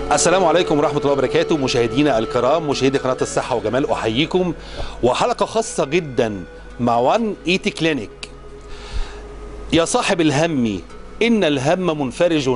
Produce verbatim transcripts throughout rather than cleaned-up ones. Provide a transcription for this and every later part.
السلام عليكم ورحمة الله وبركاته. مشاهدينا الكرام، مشاهدي قناة الصحة وجمال، أحييكم وحلقة خاصة جدا مع وان ايتي كلينيك. يا صاحب الهم إن الهم منفرج،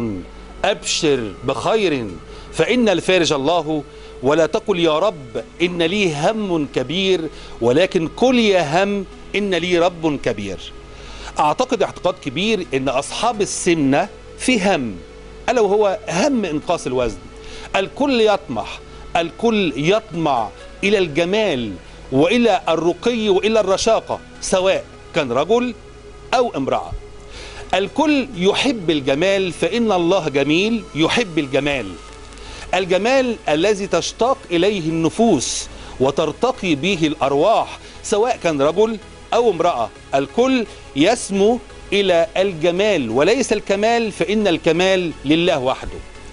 أبشر بخير فإن الفارج الله، ولا تقل يا رب إن لي هم كبير، ولكن قل يا هم إن لي رب كبير. أعتقد اعتقاد كبير إن أصحاب السمنة في هم، ألا وهو هم إنقاص الوزن. الكل يطمح، الكل يطمع إلى الجمال وإلى الرقي وإلى الرشاقة، سواء كان رجل أو امرأة. الكل يحب الجمال، فإن الله جميل يحب الجمال، الجمال الذي تشتاق إليه النفوس وترتقي به الأرواح، سواء كان رجل أو امرأة. الكل يسمو إلى الجمال وليس الكمال، فإن الكمال لله وحده.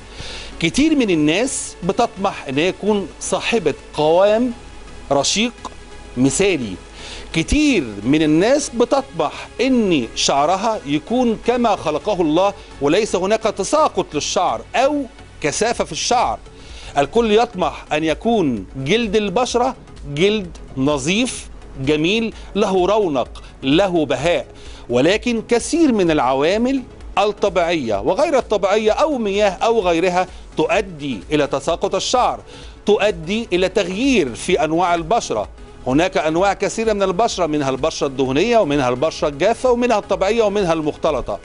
كتير من الناس بتطمح أن يكون صاحبة قوام رشيق مثالي. كتير من الناس بتطمح أن شعرها يكون كما خلقه الله، وليس هناك تساقط للشعر أو كثافة في الشعر. الكل يطمح أن يكون جلد البشرة جلد نظيف جميل له رونق له بهاء، ولكن كثير من العوامل الطبيعية وغير الطبيعية أو مياه أو غيرها تؤدي إلى تساقط الشعر، تؤدي إلى تغيير في أنواع البشرة. هناك أنواع كثيرة من البشرة، منها البشرة الدهنية ومنها البشرة الجافة ومنها الطبيعية ومنها المختلطة.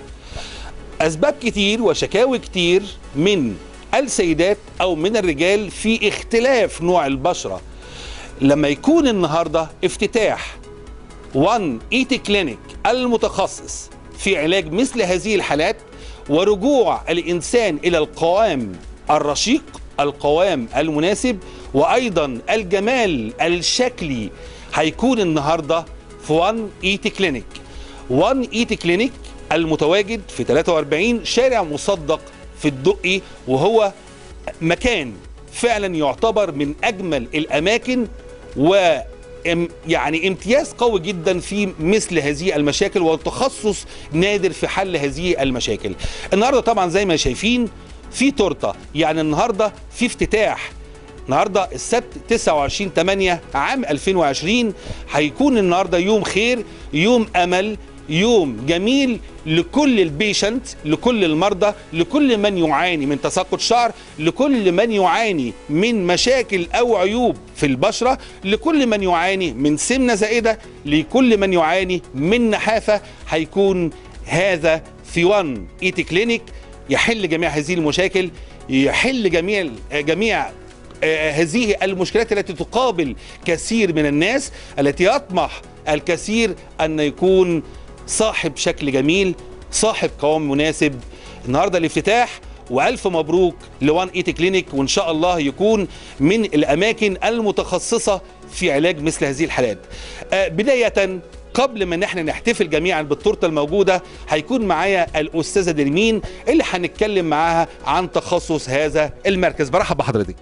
أسباب كتير وشكاوي كتير من السيدات أو من الرجال في اختلاف نوع البشرة. لما يكون النهاردة افتتاح وان ايتي كلينيك المتخصص في علاج مثل هذه الحالات ورجوع الإنسان إلى القوام الرشيق، القوام المناسب، وأيضا الجمال الشكلي، هيكون النهاردة في وان ايتي كلينيك. وان ايتي كلينيك المتواجد في ثلاثة وأربعين شارع مصدق في الدقي، وهو مكان فعلا يعتبر من أجمل الأماكن و يعني امتياز قوي جدا في مثل هذه المشاكل، وتخصص نادر في حل هذه المشاكل. النهارده طبعا زي ما شايفين في تورته، يعني النهارده في افتتاح. النهارده السبت تسعة وعشرين ثمانية عام ألفين وعشرين، هيكون النهارده يوم خير، يوم امل، يوم جميل لكل البيشنت، لكل المرضى، لكل من يعاني من تساقط شعر، لكل من يعاني من مشاكل أو عيوب في البشرة، لكل من يعاني من سمنة زائدة، لكل من يعاني من نحافة. هيكون هذا في وان ايتي كلينيك، يحل جميع هذه المشاكل، يحل جميع جميع هذه المشكلات التي تقابل كثير من الناس، التي يطمح الكثير أن يكون صاحب شكل جميل، صاحب قوام مناسب. النهارده الافتتاح، والف مبروك لوان ايتي كلينيك، وان شاء الله يكون من الاماكن المتخصصه في علاج مثل هذه الحالات. آه بدايه قبل ما نحن نحتفل جميعا بالتورته الموجوده، هيكون معايا الاستاذه نرمين اللي هنتكلم معاها عن تخصص هذا المركز. برحب بحضرتك.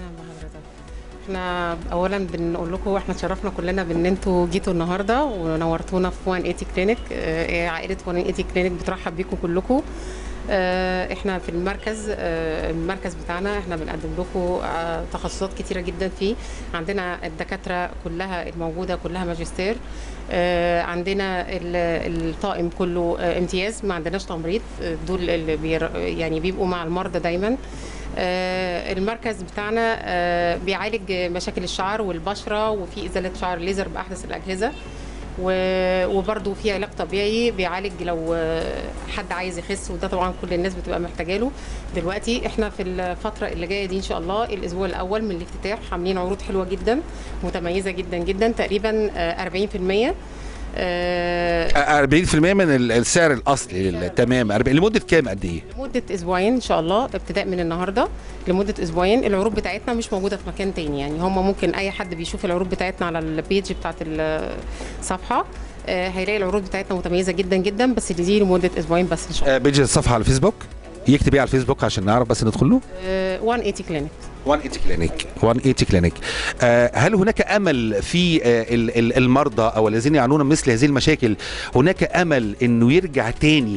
احنا اولا بنقول لكم احنا اتشرفنا كلنا بان انتوا جيتوا النهارده ونورتونا في وان ايتي كلينيك. اه عائله وان ايتي كلينيك بترحب بيكم كلكم. اه احنا في المركز، اه المركز بتاعنا احنا بنقدم لكم اه تخصصات كتيره جدا فيه. عندنا الدكاتره كلها الموجوده كلها ماجستير، اه عندنا الطاقم كله اه امتياز، ما عندناش تمريض، دول اللي بير يعني بيبقوا مع المرضى دايما. آه المركز بتاعنا آه بيعالج مشاكل الشعر والبشرة، وفي إزالة شعر ليزر بأحدث الأجهزة، وبرضه في علاج طبيعي بيعالج لو حد عايز يخس، وده طبعا كل الناس بتبقى محتاجه له دلوقتي. احنا في الفترة اللي جاية دي إن شاء الله الأسبوع الأول من الافتتاح عاملين عروض حلوة جدا متميزة جدا جدا، تقريبا أربعين في المية أربعين في المية من السعر الاصلي. تمام. لمده كام؟ قد ايه؟ لمده اسبوعين ان شاء الله، ابتداء من النهارده لمده اسبوعين. العروض بتاعتنا مش موجوده في مكان تاني، يعني هم ممكن اي حد بيشوف العروض بتاعتنا على البيج بتاعت الصفحه هيلاقي العروض بتاعتنا متميزه جدا جدا، بس دي لمده اسبوعين بس ان شاء الله. بيج الصفحه على الفيسبوك، يكتب ايه على الفيسبوك عشان نعرف بس ندخل له؟ وان ايتي كلينيك. وان ايتي كلينيك. وان ايتي كلينيك. هل هناك امل في آه المرضى او الذين يعانون مثل هذه المشاكل، هناك امل انه يرجع تاني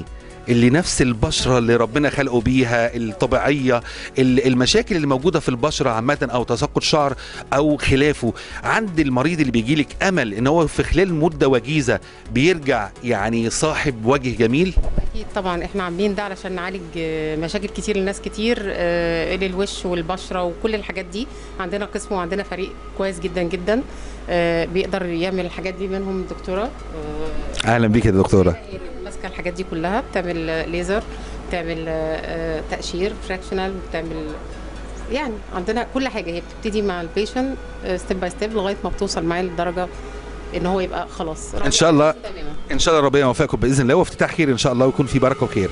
اللي نفس البشره اللي ربنا خلقه بيها الطبيعيه، المشاكل اللي موجوده في البشره عامه او تساقط شعر او خلافه، عند المريض اللي بيجي لك امل ان هو في خلال مده وجيزه بيرجع يعني صاحب وجه جميل؟ اكيد طبعا احنا عاملين ده علشان نعالج مشاكل كتير لناس كتير، للوش والبشره وكل الحاجات دي. عندنا قسم وعندنا فريق كويس جدا جدا بيقدر يعمل الحاجات دي، منهم دكتوره. اهلا بيك يا دكتوره. ماسكه الحاجات دي كلها، بتعمل ليزر، بتعمل تقشير فراكشنال، بتعمل يعني عندنا كل حاجه. هي بتبتدي مع البيشن ستيب باي ستيب لغايه ما بتوصل معاه لدرجه ان هو يبقى خلاص ان شاء الله. ان شاء الله ربنا يوفقكم باذن الله، وافتتاح خير ان شاء الله، ويكون في بركه وخير.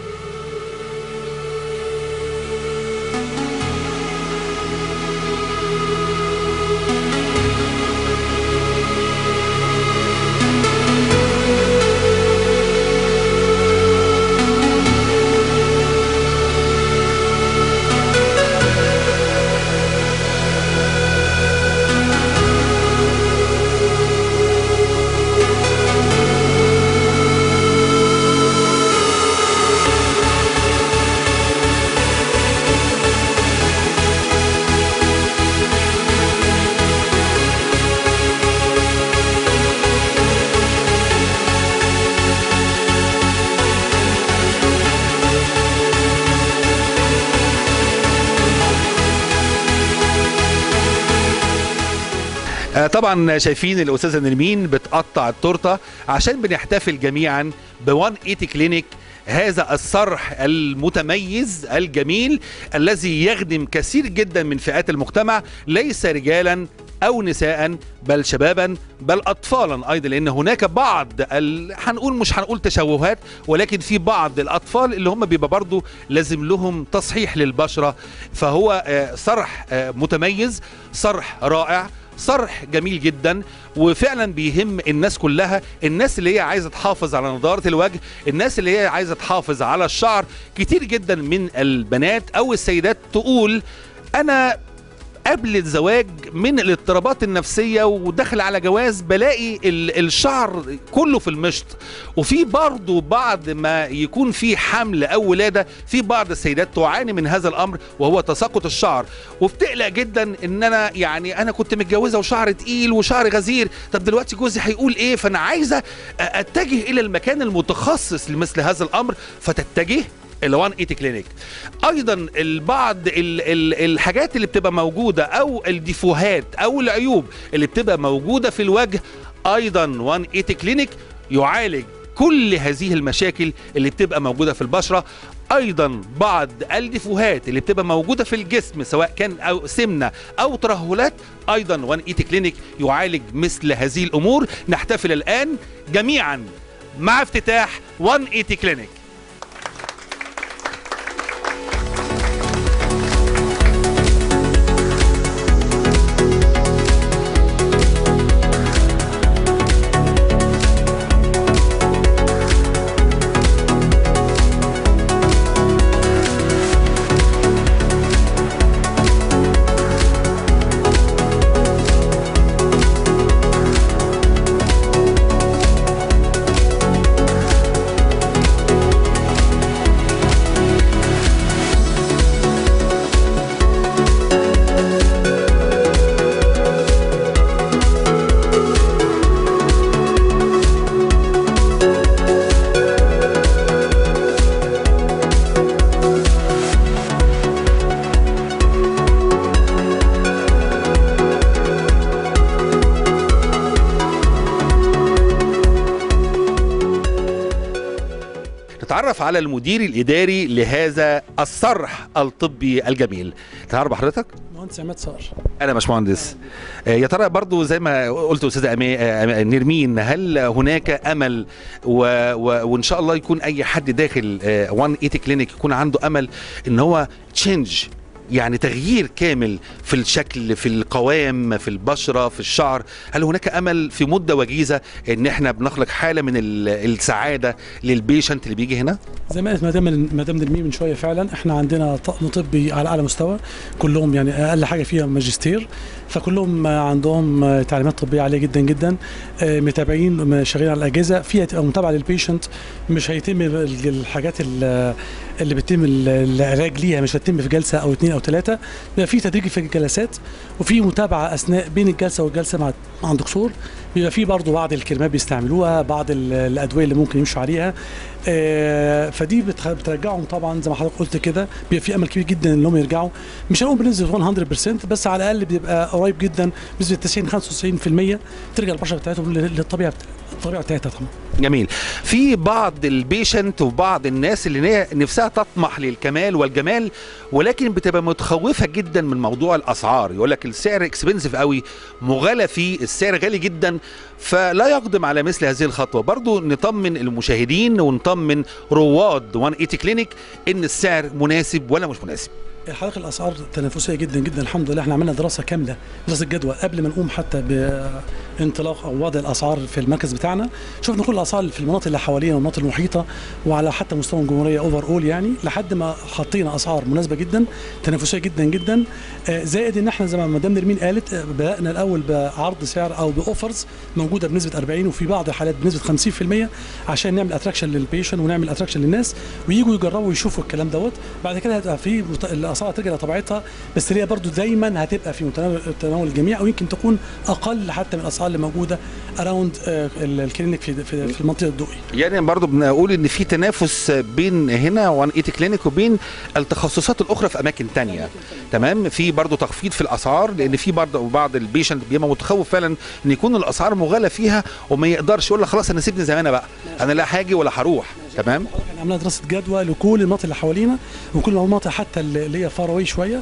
طبعا شايفين الاستاذه نرمين بتقطع التورته عشان بنحتفل جميعا ب مية وثمانين كلينيك، هذا الصرح المتميز الجميل الذي يخدم كثير جدا من فئات المجتمع، ليس رجالا او نساء بل شبابا بل اطفالا ايضا، لان هناك بعض ال... هنقول مش هنقول تشوهات، ولكن في بعض الاطفال اللي هم بيبقى برضو لازم لهم تصحيح للبشره. فهو صرح متميز، صرح رائع، صرح جميل جدا، وفعلا بيهم الناس كلها، الناس اللي هي عايزه تحافظ على نضاره الوجه، الناس اللي هي عايزه تحافظ على الشعر. كتير جدا من البنات او السيدات تقول انا قبل الزواج من الاضطرابات النفسية ودخل على جواز بلاقي الشعر كله في المشط، وفي برضه بعد ما يكون في حمل او ولادة في بعض السيدات تعاني من هذا الامر وهو تساقط الشعر، وبتقلق جدا ان انا يعني انا كنت متجوزة وشعر تقيل وشعر غزير، طب دلوقتي جوزي هيقول ايه؟ فانا عايزة اتجه الى المكان المتخصص لمثل هذا الامر، فتتجه ال مية وثمانين كلينيك. ايضا البعض ال ال الحاجات اللي بتبقى موجوده او الديفوهات او العيوب اللي بتبقى موجوده في الوجه، ايضا مية وثمانين كلينيك يعالج كل هذه المشاكل اللي بتبقى موجوده في البشره. ايضا بعض الديفوهات اللي بتبقى موجوده في الجسم سواء كان او سمنه او ترهلات، ايضا مية وثمانين كلينيك يعالج مثل هذه الامور. نحتفل الان جميعا مع افتتاح مية وثمانين كلينيك. نتعرف على المدير الاداري لهذا الصرح الطبي الجميل. تعرف بحضرتك؟ مهندس عماد صقر. انا باشمهندس. يا ترى برضو زي ما قلت استاذه نرمين، هل هناك امل و... و... وان شاء الله يكون اي حد داخل مية وثمانين كلينيك يكون عنده امل ان هو تشينج، يعني تغيير كامل في الشكل، في القوام، في البشره، في الشعر. هل هناك امل في مده وجيزه ان احنا بنخلق حاله من السعاده للبيشنت اللي بيجي هنا؟ زي ما قالت مدام مدام نرمين من شويه، فعلا احنا عندنا طقم طبي على اعلى مستوى، كلهم يعني اقل حاجه فيها ماجستير، فكلهم عندهم تعليمات طبيه عاليه جدا جدا، متابعين شغالين على الاجهزه فيها تبقى متابعه للبيشنت. مش هيتم الحاجات اللي بتتم العلاج ليها مش هتتم في جلسه او اثنين او ثلاثه، بيبقى في تدريج في الجلسات وفي متابعه اثناء بين الجلسه والجلسه مع مع الدكتور. بيبقى في برضه بعض الكريمات بيستعملوها، بعض الادويه اللي ممكن يمشوا عليها، فدي بترجعهم طبعا زي ما حضرتك قلت كده. بيبقى في امل كبير جدا انهم يرجعوا، مش هنقول بنسبه مية بالمية بس على الاقل بيبقى قريب جدا بنسبه تسعين خمسة وتسعين بالمية ترجع البشره بتاعتهم للطبيعه الطبيعه بتاعتها طبعا. جميل. في بعض البيشنت وبعض الناس اللي نفسها تطمح للكمال والجمال، ولكن بتبقى متخوفه جدا من موضوع الاسعار. يقول لك السعر اكسبنسيف قوي، مغالى فيه، السعر غالي جدا، فلا يقدم على مثل هذه الخطوه. برضو نطمن المشاهدين ونطمن رواد مية وثمانين كلينيك ان السعر مناسب ولا مش مناسب. حضرتك الاسعار تنافسيه جدا جدا الحمد لله. احنا عملنا دراسه كامله، دراسه جدوى قبل ما نقوم حتى بانطلاق او وضع الاسعار في المركز بتاعنا. شفنا كل الاسعار في المناطق اللي حوالينا والمناطق المحيطه وعلى حتى مستوى الجمهوريه اوفر اول، يعني لحد ما حطينا اسعار مناسبه جدا تنافسيه جدا جدا. زائد ان احنا زي ما مدام نرمين قالت بدانا الاول بعرض سعر او باوفرز موجوده بنسبه أربعين وفي بعض الحالات بنسبه خمسين بالمية عشان نعمل اتراكشن للبيشن ونعمل اتراكشن للناس وييجوا يجربوا ويشوفوا الكلام دوت. بعد كده هتبقى في الاسعار ترجع لطبيعتها، بس هي برضو دايما هتبقى في متناول الجميع او يمكن تكون اقل حتى من الاسعار اللي موجوده اراوند الكلينيك في في المنطقه الضوئيه. يعني برضو بنقول ان في تنافس بين هنا مية وثمانين كلينيك وبين التخصصات الاخرى في اماكن ثانيه. تمام. في برضو تخفيض في الاسعار، لان في برضو بعض البيشنت بيبقى متخوف فعلا ان يكون الاسعار مغالى فيها وما يقدرش يقول لك خلاص انا سيبني زي ما انا بقى، انا لا هاجي ولا هروح. تمام. احنا عملنا دراسه جدوى لكل المناطق اللي حوالينا وكل المناطق حتى اللي هي فاروي شويه،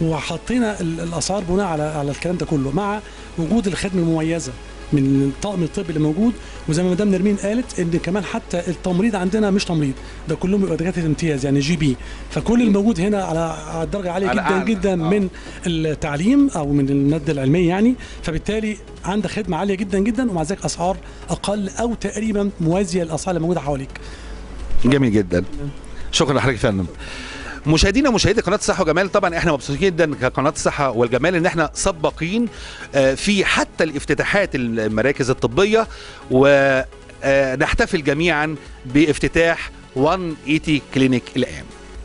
وحطينا الاسعار بناء على على الكلام ده كله مع وجود الخدمه المميزه من الطاقم الطبي اللي موجود. وزي ما مدام نرمين قالت ان كمان حتى التمريض عندنا مش تمريض، ده كلهم بيبقى دكاتره امتياز يعني جي بي، فكل الموجود هنا على درجه عاليه جدا أعلى. جدا آه. من التعليم او من الماده العلميه يعني، فبالتالي عندك خدمه عاليه جدا جدا ومع ذلك اسعار اقل او تقريبا موازيه للاسعار اللي موجوده حواليك. جميل جدا. شكرا لحضرتك يا فندم. مشاهدينا مشاهدي قناه الصحه والجمال، طبعا احنا مبسوطين جدا كقناه الصحه والجمال ان احنا سباقين في حتى الافتتاحات المراكز الطبيه، ونحتفل جميعا بافتتاح مية وثمانين كلينيك الان.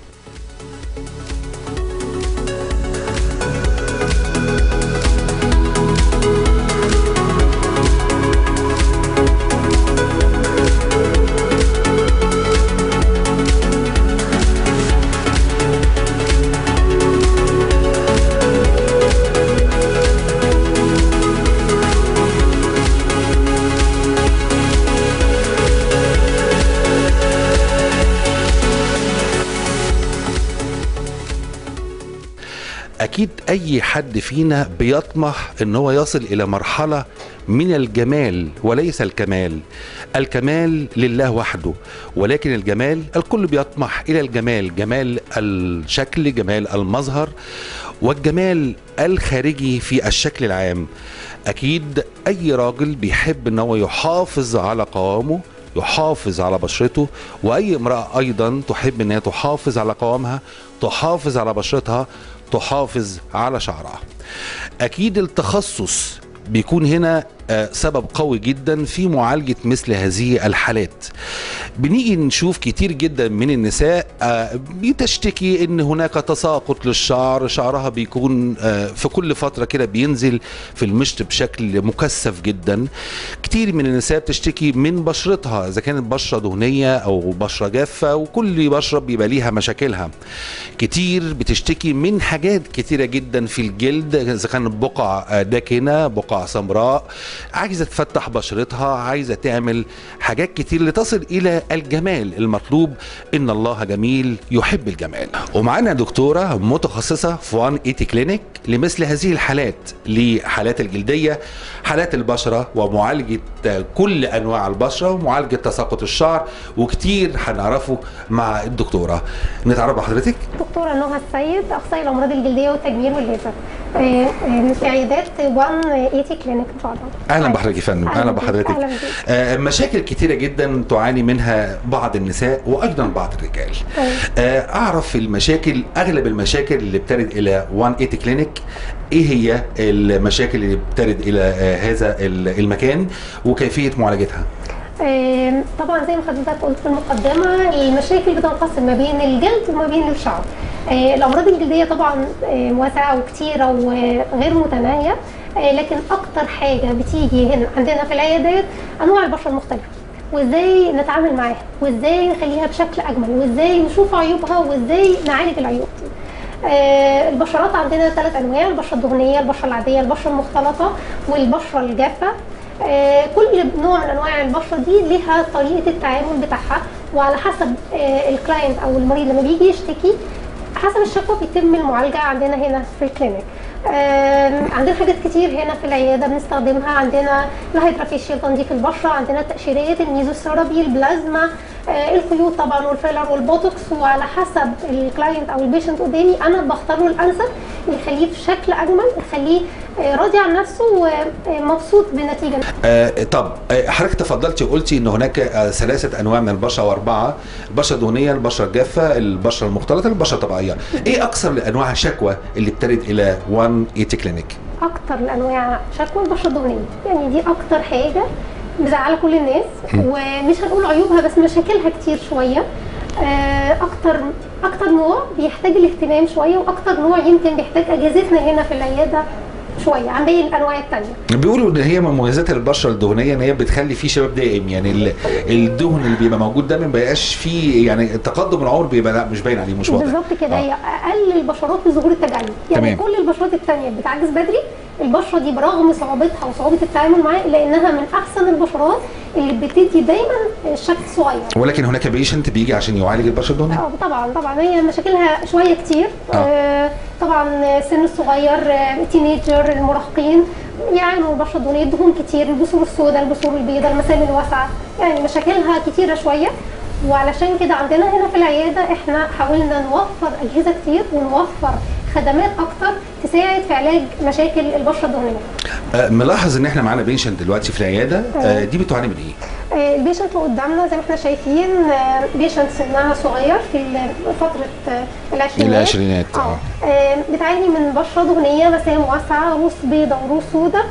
أكيد أي حد فينا بيطمح إن هو يصل إلى مرحلة من الجمال وليس الكمال. الكمال لله وحده، ولكن الجمال الكل بيطمح إلى الجمال، جمال الشكل، جمال المظهر، والجمال الخارجي في الشكل العام. أكيد أي راجل بيحب إن هو يحافظ على قوامه، يحافظ على بشرته، واي امرأة ايضا تحب انها تحافظ على قوامها، تحافظ على بشرتها، تحافظ على شعرها. اكيد التخصص بيكون هنا سبب قوي جدا في معالجة مثل هذه الحالات. بنيجي نشوف كتير جدا من النساء بتشتكي ان هناك تساقط للشعر، شعرها بيكون في كل فترة كده بينزل في المشط بشكل مكثف جدا. كتير من النساء بتشتكي من بشرتها، اذا كانت بشرة دهنية او بشرة جافة، وكل بشرة بيبقى ليها مشاكلها. كتير بتشتكي من حاجات كتيرة جدا في الجلد، اذا كانت بقع داكنة، بقع سمراء، عايزه تفتح بشرتها، عايزه تعمل حاجات كتير لتصل الى الجمال المطلوب. ان الله جميل يحب الجمال. ومعانا دكتوره متخصصه في وان ثمانين كلينيك لمثل هذه الحالات، لحالات الجلديه، حالات البشره، ومعالجه كل انواع البشره، ومعالجه تساقط الشعر، وكتير هنعرفه مع الدكتوره. نتعرف بحضرتك. دكتوره نهى السيد، اخصائي الامراض الجلديه والتجميل والليزر في عيادات وان ثمانين كلينيك ان شاء الله. اهلا بحضرتك يا فندم. اهلا بحضرتك. أهلا آه مشاكل كتيره جدا تعاني منها بعض النساء وايضا بعض الرجال. آه اعرف المشاكل، اغلب المشاكل اللي بترد الى وان ثمانين كلينيك، ايه هي المشاكل اللي بترد الى آه هذا المكان وكيفيه معالجتها؟ طبعا زي ما حضرتك قلت في المقدمه، المشاكل بتنقسم ما بين الجلد وما بين الشعر. الامراض الجلديه طبعا واسعه وكتيره وغير متناهيه، لكن اكتر حاجه بتيجي هنا عندنا في العيادات انواع البشره المختلفه، وازاي نتعامل معاها، وازاي نخليها بشكل اجمل، وازاي نشوف عيوبها، وازاي نعالج العيوب دي. البشرات عندنا ثلاث انواع: البشره الدهنيه، البشره العاديه، البشره المختلطه، والبشره الجافه. آه كل نوع من انواع البشره دي ليها طريقه التعامل بتاعها، وعلى حسب آه الكلاينت او المريض لما بيجي يشتكي، حسب الشكوى بيتم المعالجه عندنا هنا في الكلينيك. آه عندنا حاجات كتير هنا في العياده بنستخدمها. عندنا الهيدرافيشيال تنظيف البشره، عندنا التقشيرات، الميزوثيرابي، البلازما، آه الخيوط طبعا، والفيلر والبوتوكس، وعلى حسب الكلاينت او البيشنت قدامي انا بختار له الانسب اللي يخليه في شكل اجمل، يخليه آه راضي عن نفسه ومبسوط بالنتيجه. آه طب آه حضرتك تفضلتي وقلتي ان هناك آه ثلاثه انواع من البشره واربعه: البشره الدهنيه، البشره الجافه، البشره المختلطه، البشره الطبيعيه. ايه اكثر الانواع الشكوى اللي بترد الى وان ثمانين كلينيك؟ اكتر الانواع شكوى البشره الدهنيه، يعني دي اكتر حاجه مزعله كل الناس، ومش هنقول عيوبها بس مشاكلها كتير شويه. اكتر اكتر نوع بيحتاج الاهتمام شويه، واكتر نوع يمكن بيحتاج اجازتنا هنا في العياده شويه عن باقي الانواع الثانيه. بيقولوا ان هي من مميزات البشره الدهنيه ان هي بتخلي فيه شباب دائم، يعني الدهن اللي بيبقى موجود ده ما بيبقاش فيه، يعني تقدم العمر بيبقى لا مش باين عليه، مش واضح. بالظبط كده. هي آه. اقل البشرات لظهور التجاعيد، يعني تمام. كل البشرات الثانيه بتعجز بدري، البشره دي برغم صعوبتها وصعوبه التعامل معاها لانها من احسن البشرات اللي بتدي دايما الشكل صغير. ولكن هناك بيشنت بيجي عشان يعالج البشره الدهنيه. اه طبعا طبعا هي مشاكلها شويه كتير. آه. آه طبعا سن الصغير، التينيجر، المراهقين يعانوا من البشره الدهنيه، دهون كتير، البثور السوداء، البثور البيضاء، المسام الواسعه، يعني مشاكلها كتيره شويه. وعلشان كده عندنا هنا في العياده احنا حاولنا نوفر اجهزه كتير ونوفر خدمات اكتر تساعد في علاج مشاكل البشره الدهنيه. أه ملاحظ ان احنا معانا بيشنت دلوقتي في العياده. أه دي بتعاني من ايه؟ أه البيشنت اللي قدامنا زي ما احنا شايفين بيشنت سنها صغير في فتره العشرينات. العشرينات اه بتعاني من بشره دهنيه، مسام واسعه، روس بيضاء وروس سوداء،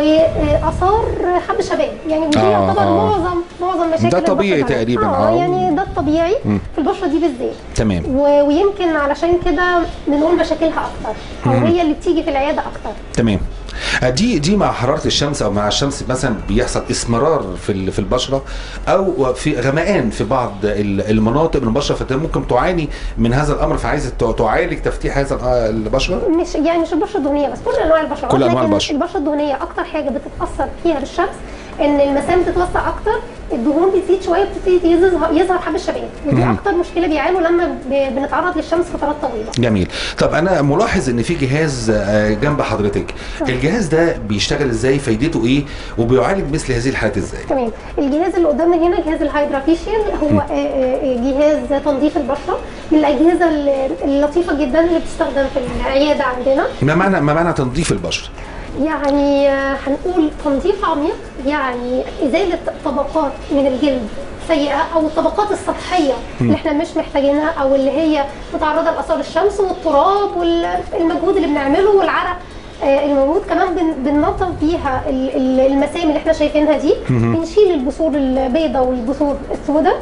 واثار حب شباب، يعني ودي آه يعتبر آه. معظم معظم مشاكل ده طبيعي تقريبا. اه يعني ده الطبيعي م. في البشره دي بالذات. تمام. ويمكن علشان كده بنقول مشاكلها اكتر، او م. هي اللي بتيجي في العياده اكتر. تمام. دي دي مع حراره الشمس او مع الشمس مثلا بيحصل اسمرار في في البشره، او في غمقان في بعض المناطق من البشره، فانت ممكن تعاني من هذا الامر، فعايزه تعالج تفتيح هذا البشره. مش يعني مش البشره الدهنيه بس، كل انواع البشره. كل انواع البشره. البشره الدهنيه اكتر حاجه بتتاثر فيها بالشمس ان المسام بتتوسع اكتر، الدهون بتزيد شويه، بتبتدي يظهر يظهر حب الشباب، ودي اكتر مشكله بيعانوا لما بنتعرض للشمس فترات طويله. جميل. طب انا ملاحظ ان في جهاز جنب حضرتك، الجهاز ده بيشتغل ازاي؟ فايدته ايه؟ وبيعالج مثل هذه الحالات ازاي؟ تمام. الجهاز اللي قدامنا هنا جهاز الهيدرافيشيال، هو م. جهاز تنظيف البشره، من الاجهزه اللطيفه جدا اللي بتستخدم في العياده عندنا. ما معنى ما معنى تنظيف البشره؟ يعني هنقول تنظيف عميق، يعني ازاله طبقات من الجلد سيئه، او الطبقات السطحيه م. اللي احنا مش محتاجينها، او اللي هي متعرضه لاثار الشمس والتراب والمجهود اللي بنعمله والعرق الموجود. كمان بننظف بيها المسام اللي احنا شايفينها دي، بنشيل البثور البيضاء والبثور السوداء،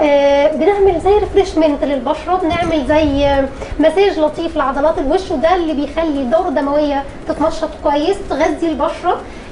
بنعمل زي ريفريشمنت للبشره، بنعمل زي مساج لطيف لعضلات الوش، وده اللي بيخلي الدوره الدمويه تتنشط كويس، تغذي البشره،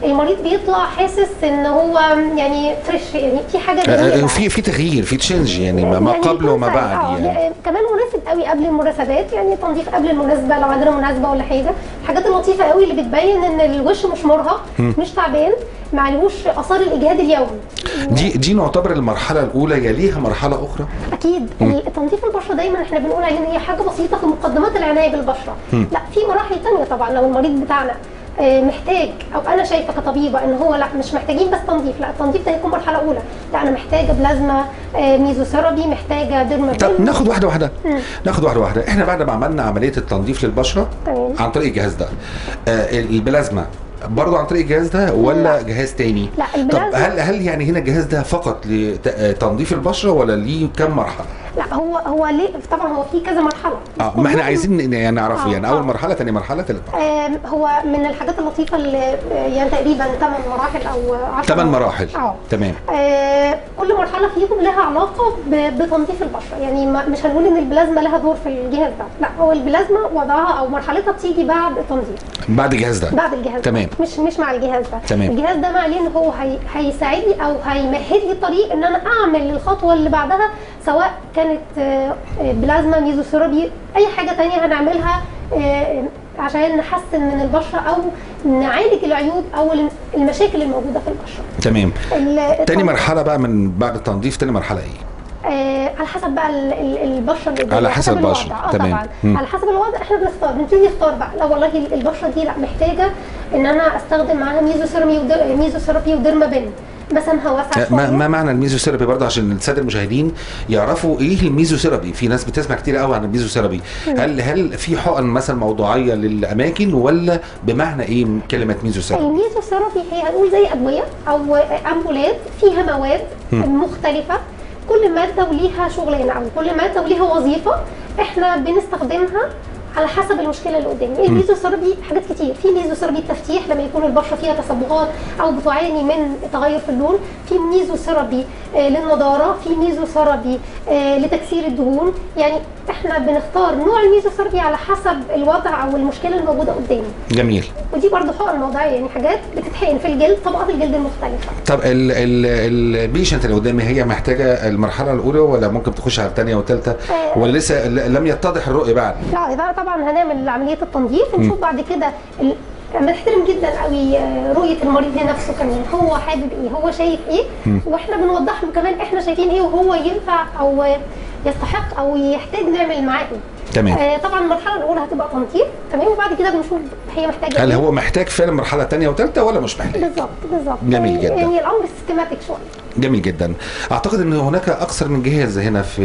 المريض بيطلع حاسس ان هو يعني فريش، يعني في حاجه جديده، في في تغيير، في تشينج يعني ما يعني قبل وما بيكون بعد سهل. يعني. آه، كمان مناسب قوي قبل المناسبات، يعني تنظيف قبل المناسبه لو عندنا مناسبه ولا حاجه. الحاجات اللطيفه قوي اللي بتبين ان الوش مش مرهق، مش تعبان، ما عليهوش اثار الاجهاد اليومي. دي دي نعتبر المرحله الاولى، يليها مرحله اخرى؟ اكيد. تنظيف البشره دايما احنا بنقول عليه ان هي حاجه بسيطه في مقدمات العنايه بالبشره. مم. لا، في مراحل ثانيه طبعا. لو المريض بتاعنا آه، محتاج، او انا شايفه كطبيبه ان هو لا مش محتاجين بس تنظيف، لا التنظيف ده هيكون مرحله اولى، لا انا محتاجه بلازما، آه، ميزوثيرابي، محتاجه ديرمابين. طب ناخد واحده واحده مم. ناخد واحده واحده. احنا بعد ما عملنا عمليه التنظيف للبشره تمام. عن طريق الجهاز ده، آه البلازما برضه عن طريق الجهاز ده ولا لا. جهاز تاني؟ لا، طب البلازما هل هل يعني هنا الجهاز ده فقط لتنظيف البشره ولا ليه كم مرحله؟ لا، هو هو ليه طبعا هو في كذا مرحله. اه ما احنا عايزين يعني نعرفه، آه، يعني آه. اول مرحله، ثاني مرحله، ثالث مرحله. آم، هو من الحاجات اللطيفه اللي آه، يعني تقريبا ثمان مراحل او عشر ثمان مراحل. اه تمام. آه، كل مرحله فيهم لها علاقه ب- بتنظيف البشره، يعني ما- مش هنقول ان البلازما لها دور في الجهاز ده، لا هو البلازما وضعها او مرحلتها بتيجي بعد التنظيف، بعد الجهاز ده. بعد الجهاز تمام. ده. مش مش مع الجهاز ده. تمام. الجهاز ده معناه ان هو هي هيساعدني او هيمهد لي الطريق ان انا اعمل الخطوه اللي بعدها، سواء كانت آه، آه، بلازما، ميزوثيرابي، اي حاجه تانية هنعملها آه، عشان نحسن من البشره او نعالج العيوب او المشاكل الموجوده في البشره. تمام. ال- تاني مرحله بقى من بعد التنظيف، تاني مرحله ايه؟ آه على حسب بقى ال- ال- البشره اللي قدامنا، على حسب البشرة. الوضع. اه تمام. طبعا. مم. على حسب الوضع احنا بنختار، بنبتدي نختار بقى لو والله البشره دي لا محتاجه ان انا استخدم معاها ميزوثيرابي ودر... ميزوثيرابي وديرمابين، مثلا هوسع ما, شويه. ما معنى الميزوثيرابي برضه عشان الساده المشاهدين يعرفوا ايه الميزوثيرابي؟ في ناس بتسمع كتير قوي عن الميزوثيرابي. هل هل في حقن مثلا موضوعيه للاماكن ولا بمعنى ايه كلمه ميزوثيرابي؟ الميزوثيرابي هي هنقول زي ادويه او امبولات فيها مواد مم. مختلفه، كل ماده وليها شغلانه او كل ماده وليها وظيفه احنا بنستخدمها على حسب المشكله اللي قدامي. الميزوثيرابي حاجات كتير، في ميزوثيرابي التفتيح لما يكون البشره فيها تصبغات او بتعاني من تغير في اللون، في ميزوثيرابي آه للنضاره، في ميزوثيرابي آه لتكسير الدهون. يعني احنا بنختار نوع الميزوثيرابي على حسب الوضع او المشكله الموجوده قدامي. جميل. ودي برضه حقن موضعيه، يعني حاجات بتتحقن في الجلد، طبقات الجلد المختلفه. طب ال ال البيشنت اللي قدامي هي محتاجه المرحله الاولى ولا ممكن تخش على الثانيه والثالثه آه. ولا لسه لم يتضح الرؤيه بعد؟ لا ده طبعا هنعمل عمليه التنظيف ونشوف بعد كده ال... بنحترم جدا قوي رؤيه المريض نفسه كمان، هو حابب ايه، هو شايف ايه، واحنا بنوضح له كمان احنا شايفين ايه وهو ينفع او يستحق او يحتاج نعمل معاه ايه. تمام. آه طبعا المرحله الاولى هتبقى تنظيف، تمام، وبعد كده بنشوف هي محتاجه هل ايه. هو محتاج فعلا مرحله ثانيه وثالثه ولا مش محتاج؟ بالظبط بالظبط. جميل جدا. يعني الامر سيستماتيك شويه. جميل جدا. اعتقد ان هناك اكثر من جهاز هنا في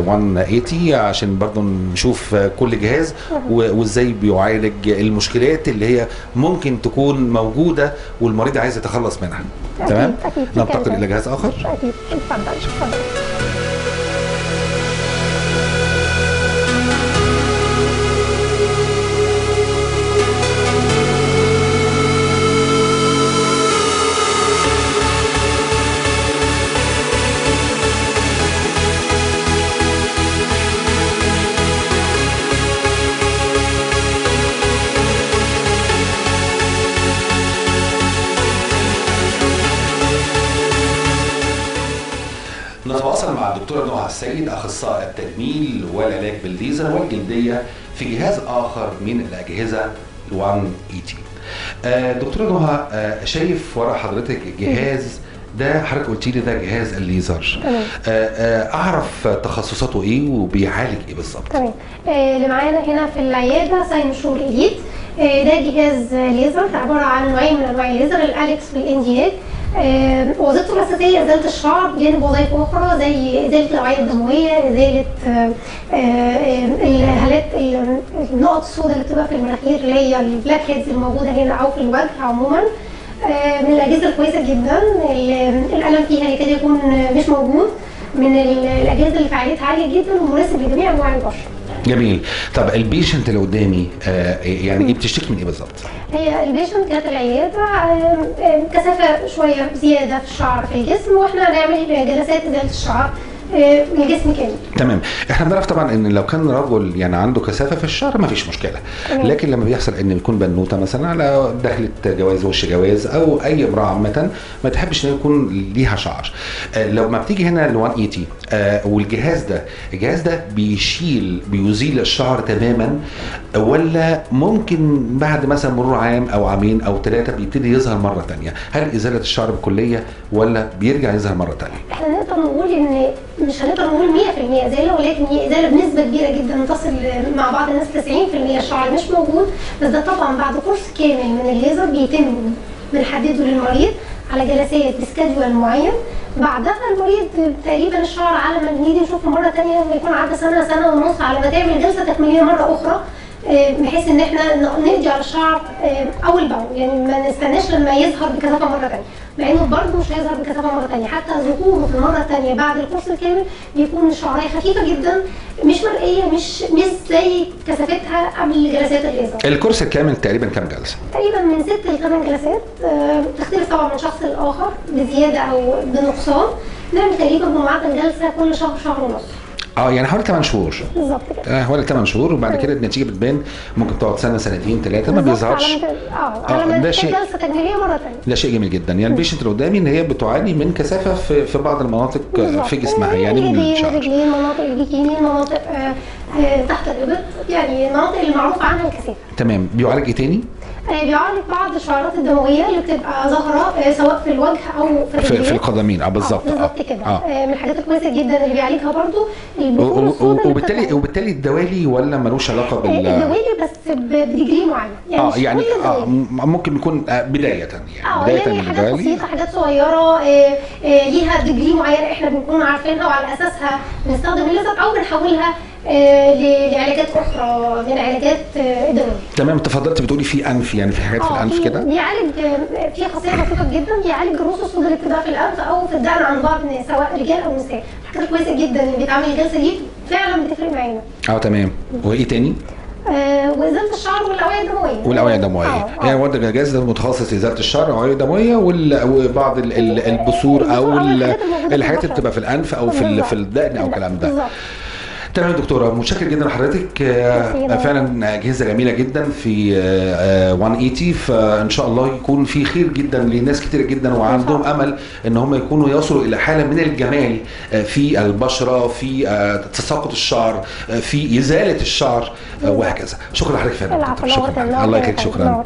مية وثمانين عشان برضو نشوف كل جهاز وازاي بيعالج المشكلات اللي هي ممكن تكون موجوده والمريض عايز يتخلص منها. أكيد تمام. أكيد. ننتقل الى جهاز اخر. اكيد. اتفضل اتفضل. نتواصل مع الدكتورة نهى السيد اخصائي التجميل والعلاج بالليزر والجلديه في جهاز اخر من الاجهزه مية وثمانين. آه دكتورة نهى، آه شايف ورا حضرتك جهاز ده، حضرتك قلت لي ده جهاز الليزر. تمام. آه آه اعرف تخصصاته ايه وبيعالج ايه بالظبط؟ تمام. آه اللي معانا هنا في العياده ساينشور اليت. آه ده جهاز ليزر عباره عن نوعين من انواع الليزر، الاليكس والانجياك. آه وظيفته الاساسيه ازاله الشعر بجانب وظائف اخرى زي ازاله الاوعيه الدمويه، ازاله آه آه الهالات، النقط السوداء اللي بتبقى في المناخير اللي هي البلاك هيدز الموجوده هنا او في الوجه عموما. آه من الاجهزه الكويسه جدا، الالم فيها يكاد يكون مش موجود، من الاجهزه اللي فعاليتها عاليه جدا ومناسب لجميع انواع البشره. جميل. طب البيشنت اللي قدامي آه يعني ايه بتشتكي من ايه بالظبط؟ هي البيشنت جات العياده كثافه شويه زياده في الشعر في الجسم، واحنا هنعمل جلسات ازاله الشعر الجسم كامل. تمام. احنا بنعرف طبعا ان لو كان رجل يعني عنده كثافه في الشعر ما فيش مشكله، لكن لما بيحصل ان يكون بنوته مثلا على دخله جواز وش جواز او اي امراه عامه ما تحبش ان يكون ليها شعر، آه لو ما بتيجي هنا ال مية وثمانين آه والجهاز ده الجهاز ده بيشيل بيزيل الشعر تماما، ولا ممكن بعد مثلا مرور عام او عامين او ثلاثه بيبتدي يظهر مره ثانيه؟ هل ازاله الشعر بكليه ولا بيرجع يظهر مره ثانيه؟ احنا نقدر نقول ان مش هنقدر نقول مية في المية ازاله، ولكن هي ازاله بنسبه كبيره جدا تصل مع بعض الناس تسعين في المية الشعر مش موجود، بس ده طبعا بعد كورس كامل من الليزر بيتم بنحدده للمريض على جلسات بسكادول معين. بعدها المريض تقريبا الشعر على ما نيجي نشوفه مره ثانيه بيكون عدى سنه سنه ونص على ما تعمل جلسه تكميليه مره اخرى، بحيث ان احنا نقضي على الشعر اول باول، يعني ما نستناش لما يظهر بكثافه مره ثانيه، مع انه برضه مش هيظهر بكثافه مره ثانيه، حتى ظهوره في المره الثانيه بعد الكورس الكامل بيكون شعريه خفيفه جدا مش مرئيه، مش مش زي كثافتها قبل جلسات الليزر. الكورس الكامل تقريبا كام جلسه؟ تقريبا من ست لثمان جلسات، تختلف طبعا من شخص لاخر بزياده او بنقصان. نعمل تقريبا بمعدل جلسه كل شهر شهر ونص. اه يعني حوالي ثمان شهور بالظبط كده. اه حوالي ثمان شهور، وبعد كده النتيجه بتبان، ممكن تقعد سنه سنتين ثلاثه ما بيظهرش. اه على ما ده شيء جلسه تجميليه مره ثانيه. ده شيء جميل جدا. يعني البيشنت اللي قدامي ان هي بتعاني من كثافه في, في بعض المناطق بالزبط. في جسمها، يعني من الشعر، الرجلين، مناطق البيكيني، مناطق آه آه تحت الابط، يعني المناطق اللي معروف عنها الكثافه. تمام. بيعالج ايه تاني؟ بيعالج بعض الشعرات الدمويه اللي بتبقى ظاهره سواء في الوجه او في الرجلين، في القدمين. اه بالظبط. اه بالظبط كده. آه. من الحاجات الكويسه جدا اللي بيعالجها برضو البخور السوداء. وبالتالي وبالتالي الدوالي ولا ملوش علاقه بال الدوالي بس بديجري معين، يعني اه يعني اه ممكن يكون بدايه يعني اه بدايه يعني من حاجات بسيطه، حاجات صغيره آه آه ليها ديجري معين احنا بنكون عارفينها وعلى اساسها بنستخدم الليزر او بنحولها آه لعلاجات اخرى من علاجات آه دمويه. تمام. تفضلت بتقولي في انف، يعني في حاجات في الانف كده؟ بيعالج في خاصيه بسيطه جدا، بيعالج الرؤوس السوداء اللي بتبقى في الانف او في الدقن عند بعض الناس سواء رجال او نساء. حاجات كويسه جدا اللي بيتعمل الجلسه دي فعلا بتفرق معانا. اه تمام. وايه تاني؟ آه وازاله الشعر والاوعيه الدمويه. والاوعيه الدمويه آه آه. يعني ورد الجهاز ده متخصص في ازاله الشعر والاوعيه الدمويه وبعض البثور او الحاجات اللي بتبقى في الانف او في في الدقن او الكلام ده. بالظبط. تمام يا دكتوره، متشكر جدا لحضرتك. فعلا اجهزه جميله جدا في مية وثمانين، فان شاء الله يكون في خير جدا لناس كتير جدا، وعندهم امل ان هم يكونوا يصلوا الى حاله من الجمال في البشره، في تساقط الشعر، في ازاله الشعر وهكذا. شكرا لحضرتك فعلا. شكرا. الله يخليك. شكرا.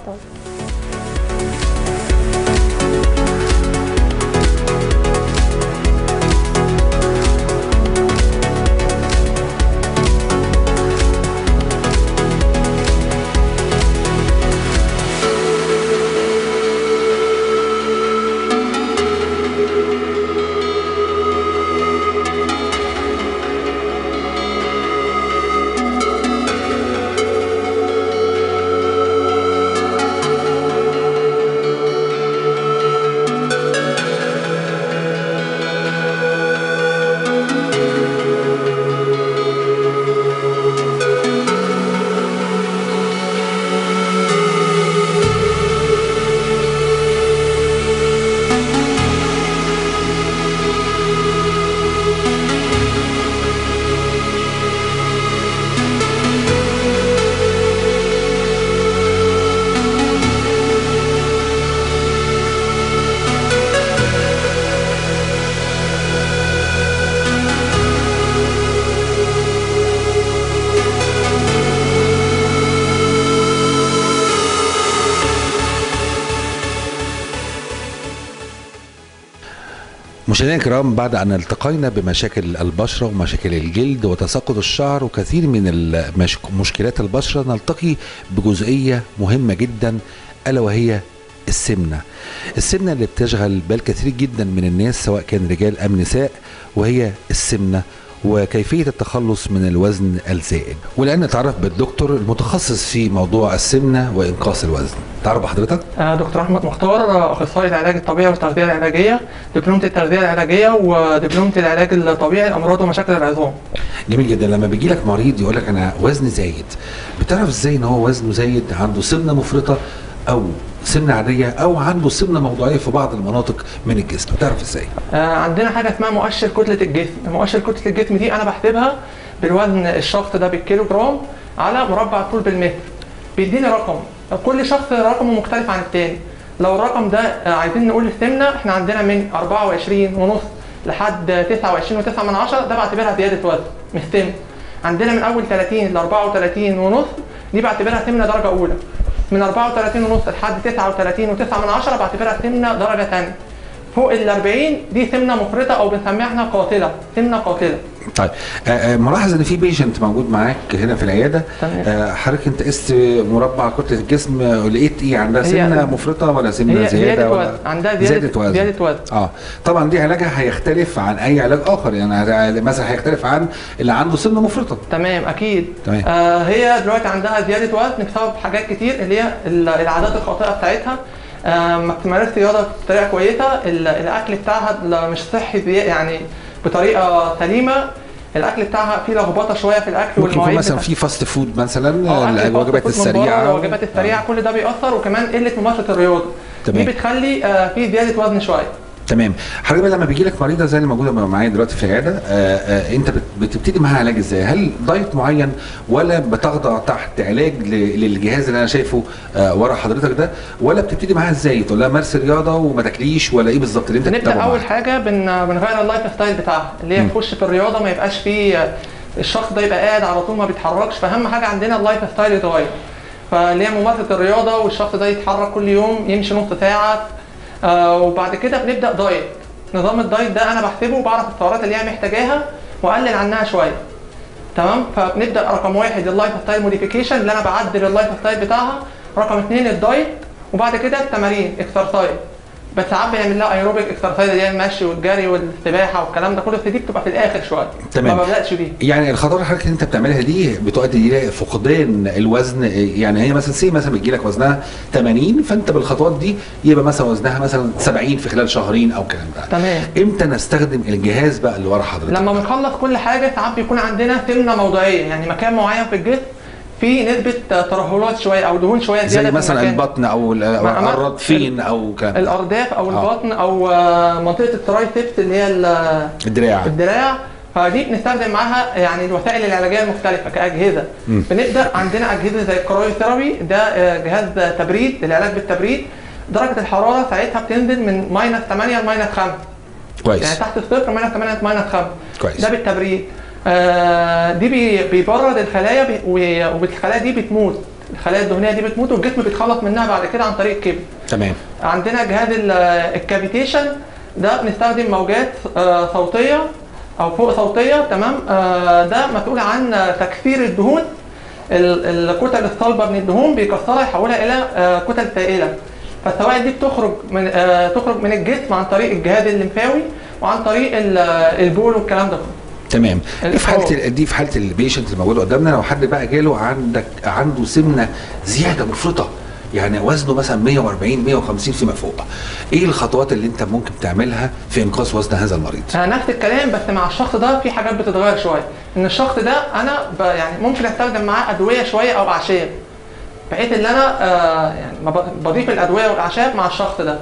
مشاهدينا الكرام، بعد ان التقينا بمشاكل البشره ومشاكل الجلد وتساقط الشعر وكثير من مشكلات البشره، نلتقي بجزئيه مهمه جدا الا وهي السمنه. السمنه اللي بتشغل بال كثير جدا من الناس سواء كان رجال ام نساء، وهي السمنه وكيفيه التخلص من الوزن الزائد. والان نتعرف بالدكتور المتخصص في موضوع السمنه وانقاص الوزن. تعرف بحضرتك؟ آه دكتور احمد مختار، اخصائي العلاج الطبيعي والتغذيه العلاجيه، دبلومه التغذيه العلاجيه ودبلومه العلاج الطبيعي لامراض ومشاكل العظام. جميل جدا. لما بيجي لك مريض يقول لك انا وزني زايد، بتعرف ازاي ان هو وزنه زايد؟ عنده سمنه مفرطه او سمنه عاديه او عنده سمنه موضوعيه في بعض المناطق من الجسم، تعرف ازاي؟ آه عندنا حاجه اسمها مؤشر كتله الجسم. مؤشر كتله الجسم دي انا بحسبها بالوزن الشخص ده بالكيلو جرام على مربع طول بالمتر، بيديني رقم. كل شخص رقمه مختلف عن التاني. لو الرقم ده عايزين نقول السمنه، احنا عندنا من أربعة وعشرين ونص لحد تسعة وعشرين وتسعة من عشرة، ده بعتبرها زياده وزن مش سمنه. عندنا من اول ثلاثين ل أربعة وثلاثين ونص دي بعتبرها سمنه درجه اولى. من أربعة وثلاثين ونص لحد تسعة وثلاثين وتسعة من عشرة بعتبرها سمنه درجه ثانيه. فوق ال أربعين دي سمنه مفرطه او بنسميها احنا قاتله، سمنه قاتله. طيب آه ملاحظ ان في بيشنت موجود معاك هنا في العياده، آه حضرتك انت قست مربع كتله الجسم، لقيت ايه عندها سمنه مفرطه ولا سمنه زياده ولا وزن. عندها زياده, زيادة وزن. زياده وزن اه طبعا دي علاجها هيختلف عن اي علاج اخر، يعني مثلا هيختلف عن اللي عنده سمنه مفرطه. تمام اكيد. تمام. آه هي دلوقتي عندها زياده وزن بسبب حاجات كتير اللي هي العادات الخاطئه بتاعتها. آه ما بتمارسش رياضه بطريقه كويسه، الاكل بتاعها مش صحي يعني بطريقه سليمه، الاكل بتاعها فيه لخبطه شويه في الاكل والمواعيد. ممكن يكون مثلا في فاست فود مثلا، الوجبات السريعه، الوجبات السريعه آه. كل ده بيأثر، وكمان قله ممارسه الرياضه دي بتخلي آه في زياده وزن شويه. تمام. حضرتك لما بيجي لك مريضه زي اللي موجوده معايا دلوقتي في العياده، آآ آآ انت بتبتدي معاها علاج ازاي؟ هل دايت معين ولا بتخضع تحت علاج للجهاز اللي انا شايفه ورا حضرتك ده، ولا بتبتدي معاها ازاي؟ تقول لها مارسي رياضه وما تاكليش، ولا ايه بالظبط اللي انت بتتابعه؟ نبدا اول حاجه بن بنغير اللايف ستايل بتاعها، اللي هي تخش في الرياضه ما يبقاش فيه الشخص ده يبقى قاعد على طول ما بيتحركش، فاهم حاجه عندنا اللايف ستايل يتغير. فاللي هي ممارسه الرياضه والشخص ده يتحرك كل يوم، يمشي نص ساعه، آه وبعد كده بنبدا دايت. نظام الدايت ده انا بحسبه وبعرف السعرات اللي هي محتاجاها واقلل عنها شويه. تمام. فبنبدا رقم واحد اللايف ستايل موديفيكيشن اللي انا بعدل اللايف ستايل بتاعها، رقم اثنين الدايت، وبعد كده التمارين اكسرسايز. بس ساعات بنعمل لها ايروبيك اكسرسايز اللي هي المشي والجري والسباحه والكلام ده كله، بس دي بتبقى في الاخر شويه. تمام. ما ببداش بيه. يعني الخطوات اللي حضرتك انت بتعملها دي بتؤدي الى فقدان الوزن، يعني هي مثلا سي مثلا بتجي لك وزنها ثمانين، فانت بالخطوات دي يبقى مثلا وزنها مثلا سبعين في خلال شهرين او الكلام ده. تمام. امتى نستخدم الجهاز بقى اللي ورا حضرتك؟ لما بنخلص كل حاجه. ساعات بيكون عندنا سمنه موضعيه، يعني مكان معين في الجسم في نسبه ترهلات شويه او دهون شويه زياده، زي مثلا البطن او الردفين او كلام الارداف او البطن آه. او منطقه الترايسبس اللي هي الدراع الدراع فدي بنستخدم معاها يعني الوسائل العلاجيه المختلفه كاجهزه. م. بنبدا عندنا اجهزه زي الكرايوثيرابي، ده جهاز تبريد للعلاج بالتبريد. درجه الحراره ساعتها بتنزل من ماينس ثمانية لماينس خمسة. كويس. يعني تحت الصفر ماينس ثمانية لماينس خمسة. كويس. ده بالتبريد. آه دي بيبرد الخلايا بي والخلايا دي بتموت، الخلايا الدهنيه دي بتموت والجسم بيتخلص منها بعد كده عن طريق الكبد. تمام. عندنا جهاز الكافيتيشن، ده بنستخدم موجات آه صوتيه او فوق صوتيه. تمام. آه ده مسؤول عن تكسير الدهون، الكتل الصلبه من الدهون بيكسرها يحولها الى آه كتل سائله. فالسوائل دي بتخرج من آه تخرج من الجسم عن طريق الجهاز الليمفاوي وعن طريق البول والكلام ده. تمام. دي في حاله دي في حاله البيشنت اللي موجود قدامنا، لو حد بقى جاله عندك عنده سمنه زياده مفرطه، يعني وزنه مثلا مية وأربعين مية وخمسين فيما فوق، ايه الخطوات اللي انت ممكن تعملها في انقاص وزن هذا المريض؟ نفس الكلام، بس مع الشخص ده في حاجات بتتغير شويه. ان الشخص ده انا يعني ممكن استخدم معاه ادويه شويه او اعشاب، بحيث ان انا آه يعني بضيف الادويه والاعشاب مع الشخص ده.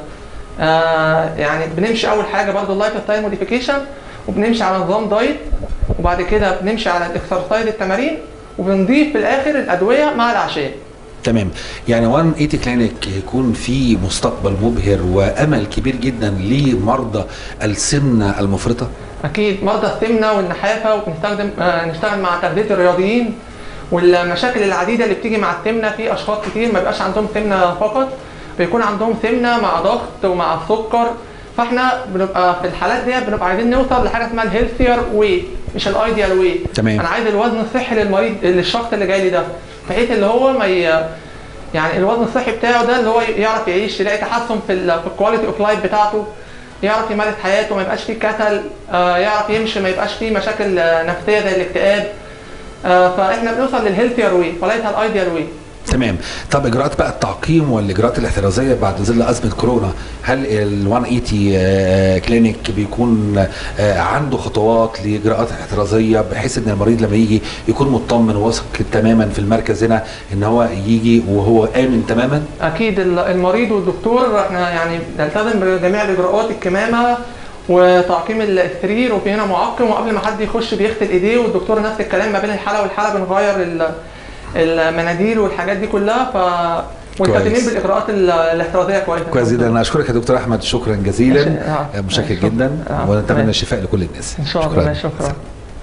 آه يعني بنمشي اول حاجه برضه اللايف ستايل موديفيكيشن، وبنمشي على نظام دايت، وبعد كده بنمشي على الاكسرسايز التمارين، وبنضيف في الاخر الادويه مع الاعشاب. تمام. يعني مية وثمانين كلينيك يكون في مستقبل مبهر وامل كبير جدا لمرضى السمنه المفرطه. اكيد مرضى السمنه والنحافه، وبنستخدم آه نشتغل مع تغذيه الرياضيين، والمشاكل العديده اللي بتيجي مع السمنه. في اشخاص كتير ما بيبقاش عندهم سمنه فقط، بيكون عندهم سمنه مع ضغط ومع السكر، فاحنا بنبقى في الحالات دي بنبقى عايزين نوصل لحاجه اسمها الهيلثير ويت، مش الايديال ويت. تمام. انا عايز الوزن الصحي للمريض للشخص اللي جاي لي ده، بحيث اللي هو ما ي... يعني الوزن الصحي بتاعه ده اللي هو يعرف يعيش، يلاقي تحسن في ال في الكواليتي اوف لايف بتاعته، يعرف يمارس حياته، ما يبقاش فيه كسل، آه يعرف يمشي، ما يبقاش فيه مشاكل نفسيه زي الاكتئاب. آه فاحنا بنوصل للهيلثير ويت وليس الايديال ويت. تمام. طب اجراءات بقى التعقيم والاجراءات الاحترازيه بعد ظل ازمه كورونا، هل ال مية وثمانين كلينيك بيكون عنده خطوات لاجراءات احترازيه بحيث ان المريض لما يجي يكون مطمن وواثق تماما في المركز هنا ان هو يجي وهو امن تماما؟ اكيد المريض والدكتور احنا يعني نلتزم بجميع الاجراءات، الكمامه وتعقيم السرير، وفي هنا معقم، وقبل ما حد يخش بيغسل ايديه، والدكتور نفس الكلام ما بين الحاله والحاله بنغير المناديل والحاجات دي كلها. ف ملتزمين بالاجراءات الاحترازيه كويس. كويس جدا. انا اشكرك يا دكتور احمد شكرا جزيلا، متشكر جدا، ونتمنى الشفاء لكل الناس ان شاء الله. شكرا.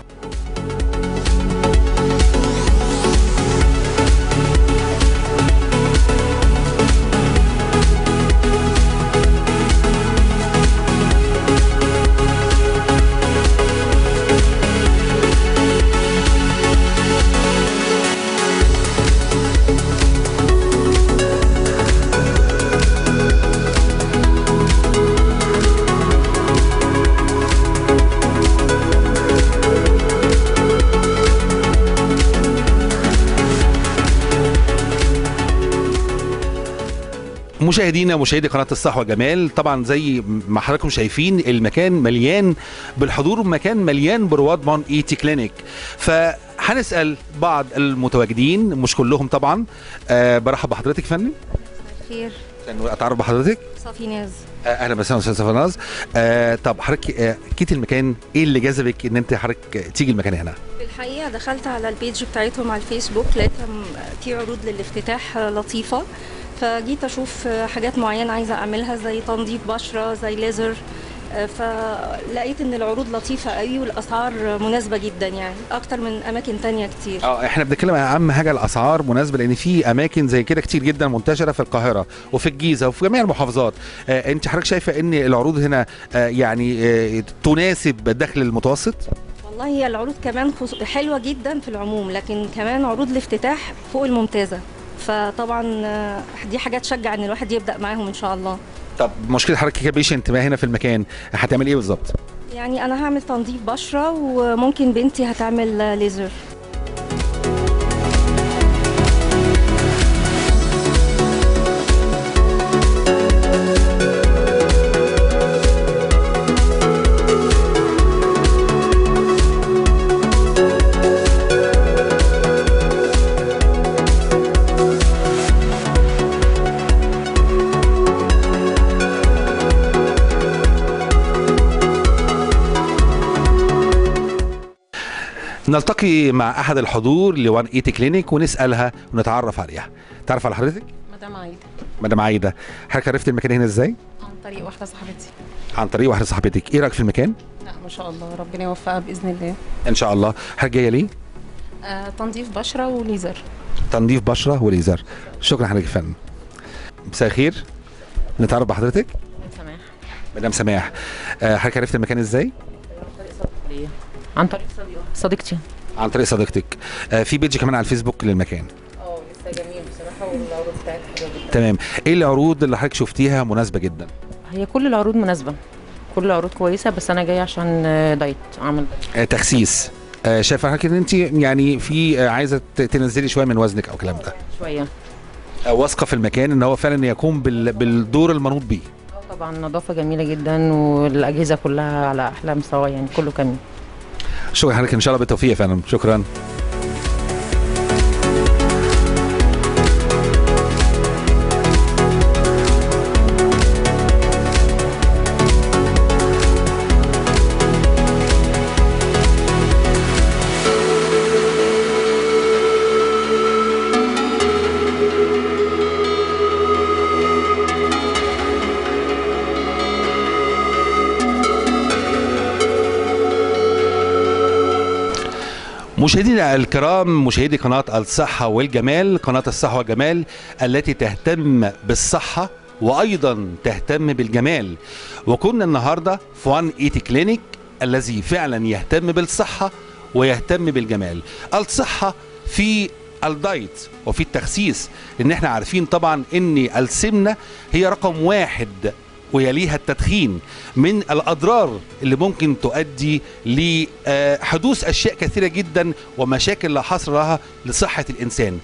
مشاهدينا مشاهدي قناه الصحه والجمال، طبعا زي ما حضراتكم شايفين المكان مليان بالحضور، مكان مليان برواد وان ثمانين كلينيك. فهنسال بعض المتواجدين، مش كلهم طبعا. أه برحب بحضرتك يا فندم. خير. اتعرف بحضرتك؟ صافي ناز. أه اهلا وسهلا استاذ صافي ناز. أه طب حضرتك أه جيت المكان، ايه اللي جذبك ان انت حضرتك تيجي المكان هنا؟ في الحقيقه دخلت على البيج بتاعتهم على الفيسبوك، لقيتهم في عروض للافتتاح لطيفه، فجيت اشوف حاجات معينه عايزه اعملها زي تنظيف بشره زي ليزر، فلقيت ان العروض لطيفه قوي والاسعار مناسبه جدا، يعني اكتر من اماكن تانية كتير. اه احنا بنتكلم عن اهم حاجه الاسعار مناسبه، لان في اماكن زي كده كتير جدا منتشره في القاهره وفي الجيزه وفي جميع المحافظات. آه انت حضرتك شايفه ان العروض هنا آه يعني آه تناسب الدخل المتوسط؟ والله هي العروض كمان حلوه جدا في العموم، لكن كمان عروض الافتتاح فوق الممتازه، فطبعا دي حاجه تشجع ان الواحد يبدا معاهم ان شاء الله. طب مشكله حضرتك كبيشنت ما هنا في المكان هتعمل ايه بالظبط؟ يعني انا هعمل تنظيف بشره، وممكن بنتي هتعمل ليزر. نلتقي مع احد الحضور ل مية وثمانين كلينيك ونسالها ونتعرف عليها. تعرف على حضرتك؟ مدام عايده. مدام عايده، حضرتك عرفت المكان هنا ازاي؟ عن طريق واحده صاحبتي. عن طريق واحده صاحبتك. ايه رايك في المكان؟ لا ما شاء الله، ربنا يوفقها باذن الله. ان شاء الله. حضرتك جايه ليه؟ آه، تنظيف بشره وليزر. تنظيف بشره وليزر. شكرا حضرتك يا فندم. مساء الخير، نتعرف بحضرتك؟ سماح. مدام سماح، آه، حضرتك عرفت المكان ازاي؟ عن طريق صديقتي. عن طريق صديقتك. آه، في بيج كمان على الفيسبوك للمكان. اه لسه جميل بصراحه، والعروض بتاعتها حلوه جدا. تمام. ايه العروض اللي حضرتك شفتيها مناسبه جدا؟ هي كل العروض مناسبه، كل العروض كويسه، بس انا جايه عشان دايت، عامل آه، تخسيس. آه، شايفه حضرتك ان انت يعني في آه، عايزه تنزلي شويه من وزنك او الكلام ده؟ شويه. آه، واثقه في المكان ان هو فعلا يقوم بال... بالدور المنوط بيه. اه طبعا، نظافه جميله جدا، والاجهزه كلها على احلى مستوى، يعني كله كامل. شكرا حضرتك، ان شاء الله بالتوفيق يا فندم. شكرا. مشاهدينا الكرام، مشاهدي قناة الصحة والجمال، قناة الصحة والجمال التي تهتم بالصحة وأيضا تهتم بالجمال. وكنا النهاردة في مية وثمانين كلينيك الذي فعلا يهتم بالصحة ويهتم بالجمال. الصحة في الدايت وفي التخسيس، لأن احنا عارفين طبعا ان السمنة هي رقم واحد ويليها التدخين من الأضرار اللي ممكن تؤدي لحدوث أشياء كثيرة جدا ومشاكل لا حصر لها لصحة الإنسان.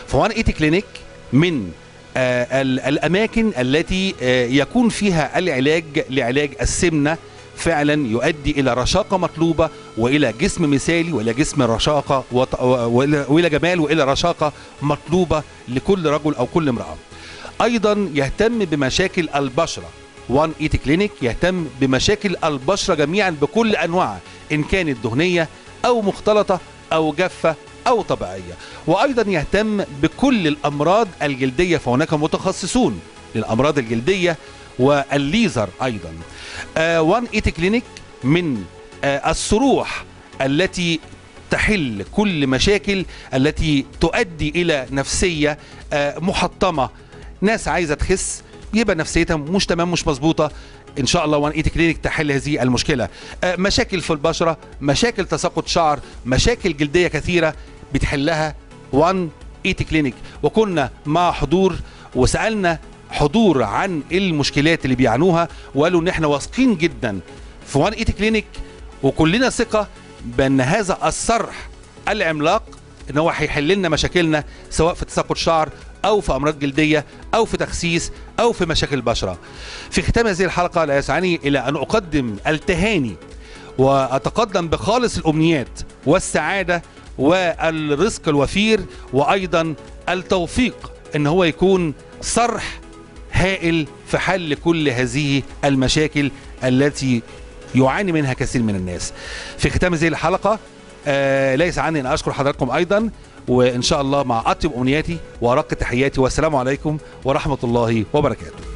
فوان ايتي كلينيك من آه الاماكن التي آه يكون فيها العلاج لعلاج السمنه، فعلا يؤدي الى رشاقه مطلوبه والى جسم مثالي والى جسم رشاقه والى جمال والى رشاقه مطلوبه لكل رجل او كل امراه. ايضا يهتم بمشاكل البشره. وان ايتي كلينيك يهتم بمشاكل البشره جميعا بكل انواعها، ان كانت دهنيه او مختلطه او جافه او طبيعيه. وايضا يهتم بكل الامراض الجلديه، فهناك متخصصون للامراض الجلديه والليزر ايضا. آه وان ايتي كلينيك من آه الصروح التي تحل كل مشاكل التي تؤدي الى نفسيه آه محطمه. ناس عايزه تخس يبقى نفسيتها مش تمام مش مظبوطه، ان شاء الله وان ايتي كلينيك تحل هذه المشكله. آه مشاكل في البشره، مشاكل تساقط شعر، مشاكل جلديه كثيره بتحلها وان ايتي كلينيك. وكنا مع حضور وسالنا حضور عن المشكلات اللي بيعانوها، وقالوا ان احنا واثقين جدا في وان ايتي كلينيك، وكلنا ثقه بان هذا الصرح العملاق ان هو هيحل لنا مشاكلنا سواء في تساقط شعر او في امراض جلديه او في تخسيس او في مشاكل البشره. في ختام هذه الحلقه لا يسعني الى ان اقدم التهاني واتقدم بخالص الامنيات والسعاده والرزق الوفير وايضا التوفيق ان هو يكون صرح هائل في حل كل هذه المشاكل التي يعاني منها كثير من الناس. في ختام هذه الحلقه آه لا يسعني ان اشكر حضراتكم ايضا، وان شاء الله مع اطيب امنياتي وارق تحياتي، والسلام عليكم ورحمه الله وبركاته.